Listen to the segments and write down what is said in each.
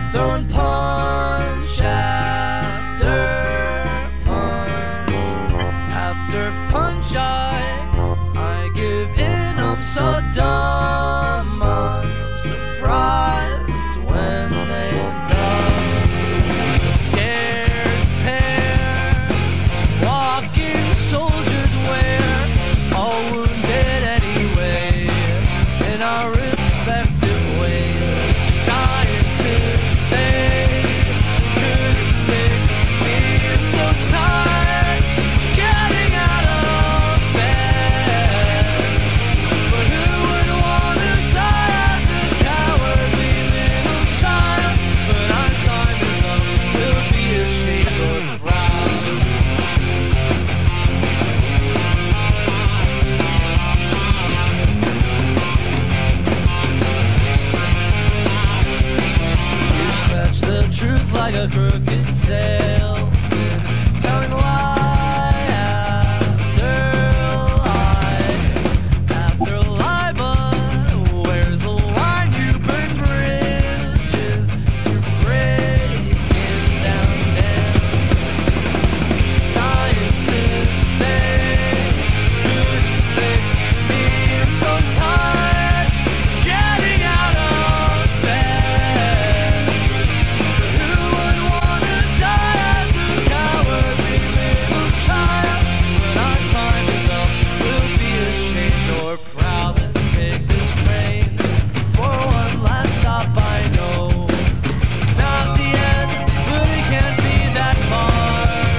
throwing punch after punch after punch. I give in. I'm so dumb. I'm surprised when they die. A scared pair, walking soldiers wear, all wounded anyway, in our respective ways. Scientists, they could fix me. I'm so tired getting out of bed, but who would want to die as a cowardly little child? When our time is up, we'll be ashamed or proud. You fetch the truth like a crooked salesman, telling lie after lie after lie. But where's the line? You burn bridges, you're breaking down dams. Scientists, they could fix me. I'm so tired getting out of bed, but who would want to die as a cowardly little child? When our time is up, we'll be ashamed or proud. Let's take this train for one last stop. I know it's not the end, but it can't be that far.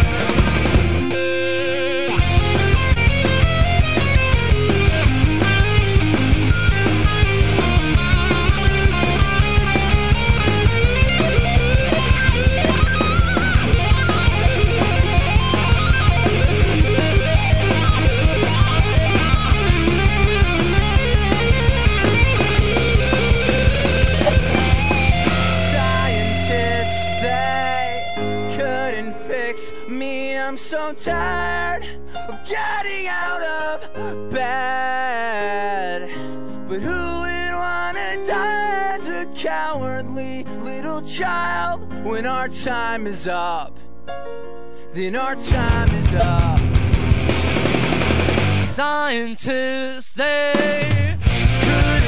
Scientists, they couldn't fix me. I'm so tired of getting out of bed, but who would wanna die as a cowardly little child? When our time is up, then our time is up. Scientists, they could